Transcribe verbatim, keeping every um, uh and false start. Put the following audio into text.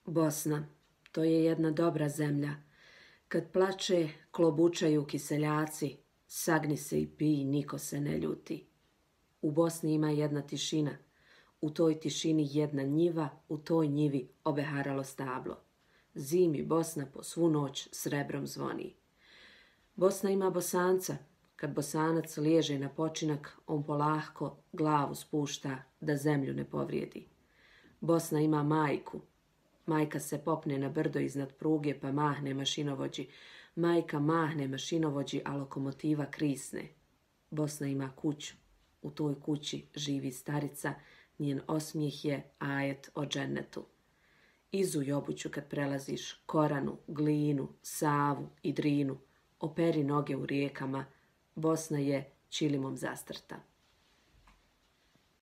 Bosna, to je jedna dobra zemlja. Kad plače, klobučaju kiseljaci, sagni se i pij, niko se ne ljuti. U Bosni ima jedna tišina. U toj tišini jedna njiva, u toj njivi obeharalo stablo. Zimi Bosna po svu noć srebrom zvoni. Bosna ima Bosanca. Kad Bosanac liježe na počinak, on polahko glavu spušta da zemlju ne povrijedi. Bosna ima majku. Majka se popne na brdo iznad pruge pa mahne mašinovođi. Majka mahne mašinovođi, a lokomotiva krisne. Bosna ima kuću. U toj kući živi starica, njen osmijeh je ajet o džennetu. Izuj obuću kad prelaziš Koranu, Glinu, Savu i Drinu. Operi noge u rijekama. Bosna je čilimom zastrta.